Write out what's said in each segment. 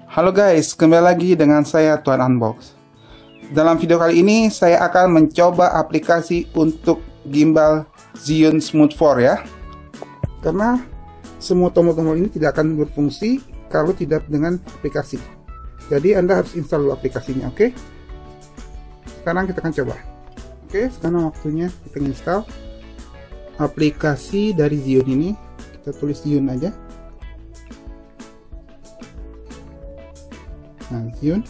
Halo guys, kembali lagi dengan saya Tuan Unbox. Dalam video kali ini saya akan mencoba aplikasi untuk gimbal Zhiyun Smooth 4 ya. Karena semua tombol-tombol ini tidak akan berfungsi kalau tidak dengan aplikasi. Jadi Anda harus install dulu aplikasinya, oke? Sekarang kita akan coba. Oke, sekarang waktunya kita install aplikasi dari Zhiyun ini. Kita tulis Zhiyun aja. Nah, Zhiyun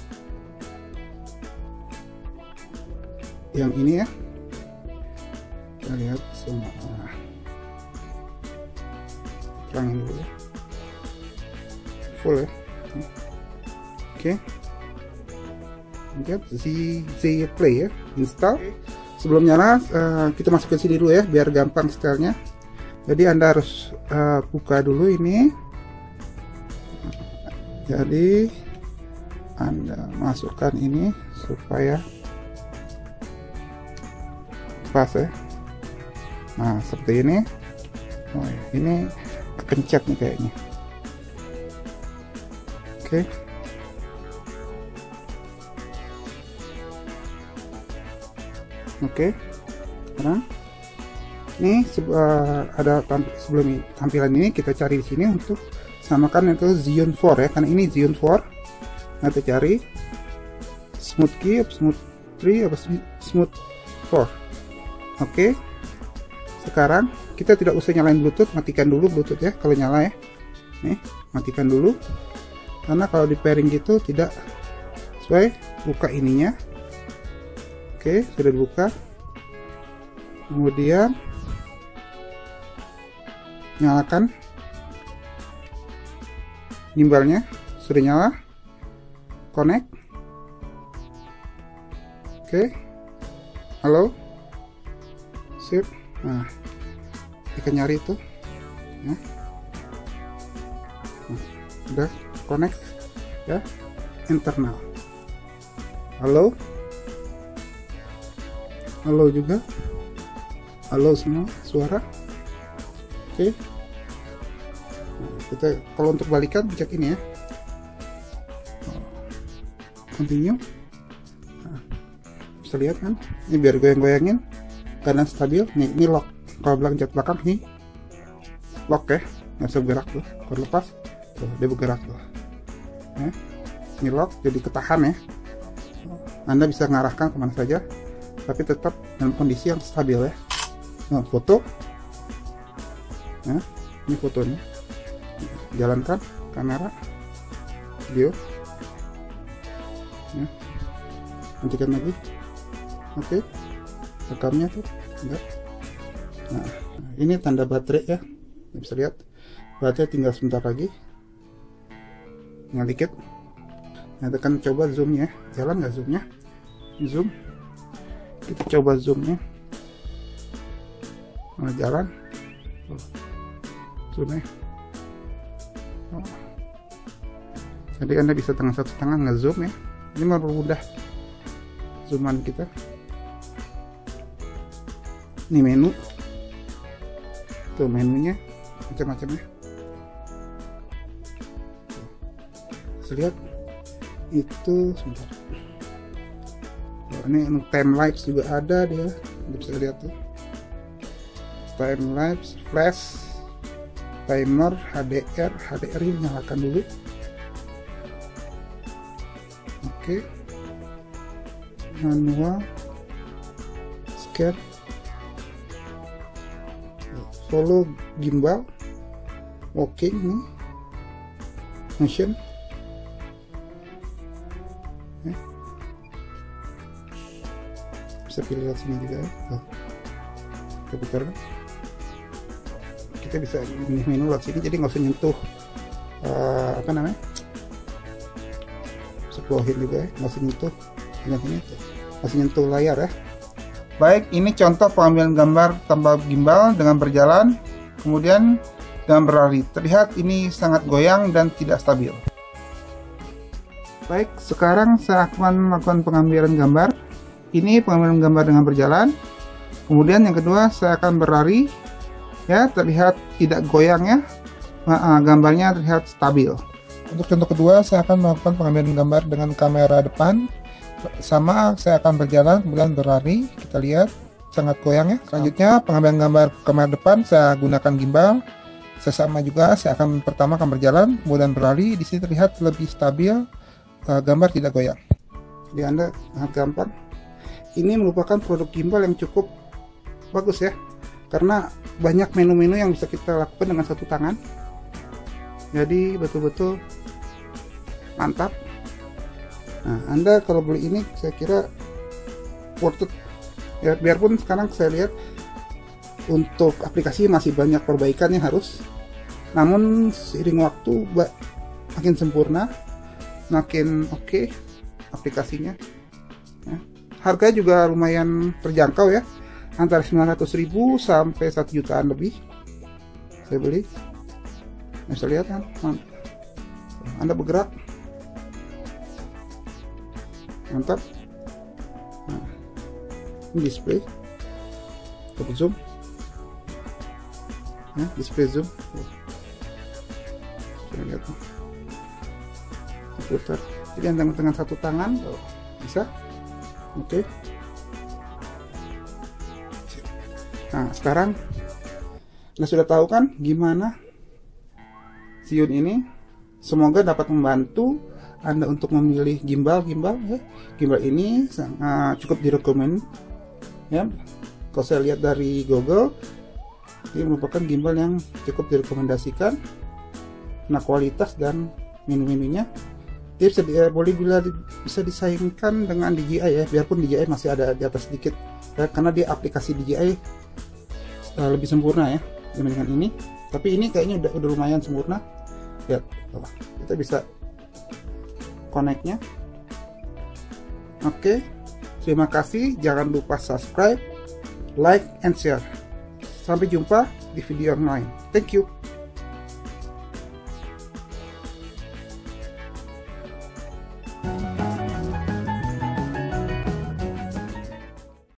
yang ini ya, kita lihat semua. Terangin dulu ya, full ya. Oke, lihat Z Play ya, install. Sebelum nyala kita masukkan sini dulu ya, biar gampang installnya. Jadi Anda harus buka dulu ini. Jadi Anda masukkan ini supaya pas ya. Nah, seperti ini. Oh, ini pencet nih kayaknya. Oke. Oke. Sekarang ini ada sebelum tampilan ini kita cari di sini untuk samakan itu Zhiyun 4 ya, karena ini Zhiyun 4. Nah, kita cari Smooth Key, Smooth 3, atau Smooth 4. Oke. Sekarang kita tidak usah nyalain Bluetooth, matikan dulu Bluetooth ya kalau nyala ya. Nih, matikan dulu. Karena kalau di pairing gitu tidak sesuai. Buka ininya. Oke, sudah dibuka. Kemudian nyalakan gimbalnya. Sudah nyala. Connect. Oke. Halo. Sip. Nah, kita nyari itu ya. Nah, udah connect ya. Internal. Halo. Halo juga. Halo semua suara. Oke. Nah, kita kalau untuk balikan cek ini ya. Continue. Nah, bisa lihat kan, ini biar goyang-goyangin keadaan stabil. Nih, ini lock. Kalau belakang belakang nih lock ya, nggak bisa bergerak tuh. Kalau lepas tuh dia bergerak tuh ya. Ini lock, jadi ketahan ya. Anda bisa mengarahkan kemana saja tapi tetap dalam kondisi yang stabil ya. Nah, foto ya, ini fotonya. Jalankan kamera video ya. Hentikan lagi. Oke. Rekamnya tuh enggak. Nah, ini tanda baterai ya. Bisa lihat baterai tinggal sebentar lagi. Tinggal dikit. Nah, tekan coba zoomnya. Jalan nggak zoomnya? Zoom. Kita coba zoomnya. Nah, jalan. Zoomnya. Oh. Jadi Anda bisa dengan satu tangan nge-zoom ya. Ini mempermudah zooman kita. Ini menu. Tuh menunya macam-macam ya. Bisa lihat itu sebentar. Oh, ini time lapse juga ada dia. Bisa lihat tuh. Time lapse, flash, timer, HDR. HDR ini nyalakan dulu. Oke. Manual, scan, follow gimbal, walking nih, motion ya. Bisa pilih sini juga ya. Tuh. Kita putar kan, kita bisa menu lewat sini, jadi nggak usah nyentuh apa namanya, sebuahin juga ya, nggak usah nyentuh ini tuh. Masih nyentuh layar ya. Baik, ini contoh pengambilan gambar tanpa gimbal dengan berjalan, kemudian dengan berlari. Terlihat ini sangat goyang dan tidak stabil. Baik, sekarang saya akan melakukan pengambilan gambar. Ini pengambilan gambar dengan berjalan. Kemudian yang kedua saya akan berlari. Ya, terlihat tidak goyang ya. Gambarnya terlihat stabil. Untuk contoh kedua, saya akan melakukan pengambilan gambar dengan kamera depan. Sama, saya akan berjalan, kemudian berlari. Kita lihat, sangat goyang ya. Selanjutnya, pengambilan gambar kamera depan, saya gunakan gimbal. Sesama juga, saya akan pertama akan berjalan, kemudian berlari. Di sini terlihat lebih stabil, gambar tidak goyang. Jadi Anda sangat gampang. Ini merupakan produk gimbal yang cukup bagus ya, karena banyak menu-menu yang bisa kita lakukan dengan satu tangan. Jadi betul-betul mantap. Nah, Anda kalau beli ini saya kira worth it ya, biarpun sekarang saya lihat untuk aplikasi masih banyak perbaikan yang harus, namun seiring waktu makin sempurna, makin oke aplikasinya ya. Harga juga lumayan terjangkau ya, antara 900.000 sampai 1 jutaan lebih saya beli. Bisa lihat kan, Anda bergerak mantap. Nah, ini display, kita zoom ya, display zoom. Saya lihat putar, jadi Anda dengan satu tangan bisa. Oke. Nah, sekarang Anda sudah tahu kan gimana Zhiyun ini. Semoga dapat membantu Anda untuk memilih gimbal ya. Gimbal ini cukup direkomend ya. Kalau saya lihat dari Google, ini merupakan gimbal yang cukup direkomendasikan. Nah, kualitas dan menu-menunya boleh bisa disaingkan dengan DJI ya, biarpun DJI masih ada di atas sedikit ya, karena dia aplikasi DJI lebih sempurna ya dibandingkan ini. Tapi ini kayaknya udah lumayan sempurna. Lihat, kita bisa connect-nya. Oke, terima kasih. Jangan lupa subscribe, like, and share. Sampai jumpa di video yang lain. Thank you.